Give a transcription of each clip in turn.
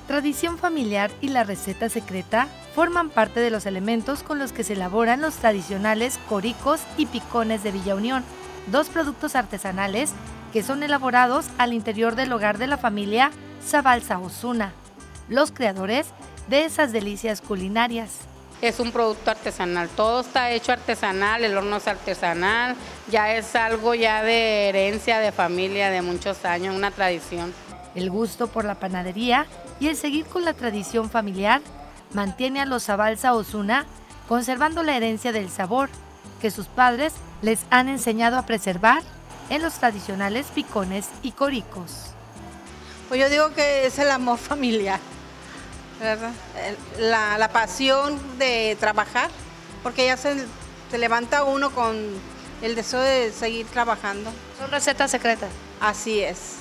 tradición familiar y la receta secreta forman parte de los elementos con los que se elaboran los tradicionales coricos y picones de Villa Unión, dos productos artesanales que son elaborados al interior del hogar de la familia Zabalza Osuna, los creadores de esas delicias culinarias. Es un producto artesanal, todo está hecho artesanal, el horno es artesanal, ya es algo ya de herencia, de familia, de muchos años, una tradición. El gusto por la panadería y el seguir con la tradición familiar mantiene a los Zabalza Osuna conservando la herencia del sabor que sus padres les han enseñado a preservar en los tradicionales picones y coricos. Pues yo digo que es el amor familiar, ¿verdad? La pasión de trabajar, porque ya se levanta uno con el deseo de seguir trabajando. ¿Son recetas secretas? Así es.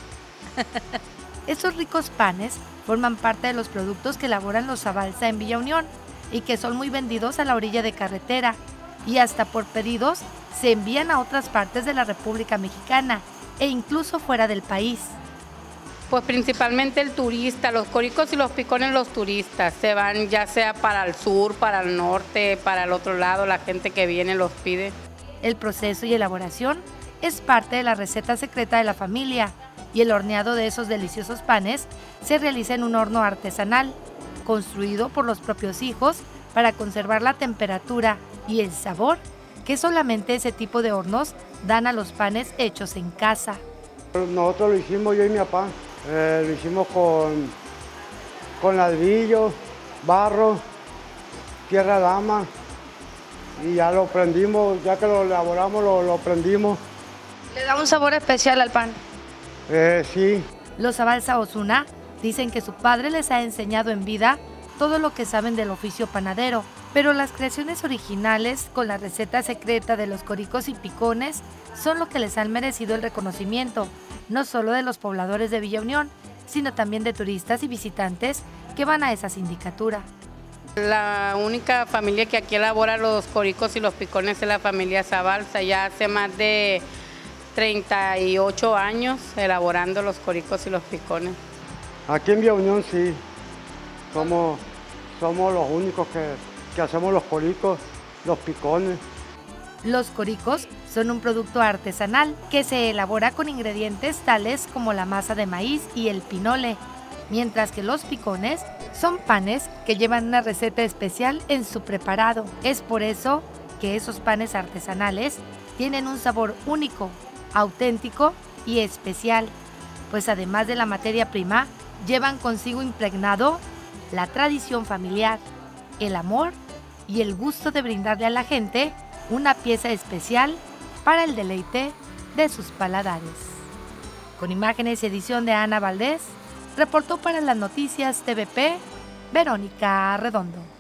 Estos ricos panes forman parte de los productos que elaboran los Zabalza en Villa Unión y que son muy vendidos a la orilla de carretera y hasta por pedidos se envían a otras partes de la República Mexicana e incluso fuera del país. Pues principalmente el turista, los coricos y los picones, los turistas se van ya sea para el sur, para el norte, para el otro lado, la gente que viene los pide. El proceso y elaboración es parte de la receta secreta de la familia y el horneado de esos deliciosos panes se realiza en un horno artesanal, construido por los propios hijos para conservar la temperatura y el sabor que solamente ese tipo de hornos dan a los panes hechos en casa. Nosotros lo hicimos yo y mi papá, lo hicimos con ladrillo, barro, tierra dama y ya lo prendimos, ya que lo elaboramos lo prendimos. ¿Le da un sabor especial al pan? Sí. Los Zabalza Osuna dicen que su padre les ha enseñado en vida todo lo que saben del oficio panadero, pero las creaciones originales con la receta secreta de los coricos y picones son lo que les han merecido el reconocimiento, no solo de los pobladores de Villa Unión, sino también de turistas y visitantes que van a esa sindicatura. La única familia que aquí elabora los coricos y los picones es la familia Zabalza, ya hace más de 38 años elaborando los coricos y los picones. Aquí en Villa Unión sí, somos los únicos que hacemos los coricos, los picones. Los coricos son un producto artesanal que se elabora con ingredientes tales como la masa de maíz y el pinole, mientras que los picones son panes que llevan una receta especial en su preparado. Es por eso que esos panes artesanales tienen un sabor único, auténtico y especial, pues además de la materia prima, llevan consigo impregnado la tradición familiar, el amor y el gusto de brindarle a la gente una pieza especial para el deleite de sus paladares. Con imágenes y edición de Ana Valdés, reportó para las Noticias TVP, Verónica Redondo.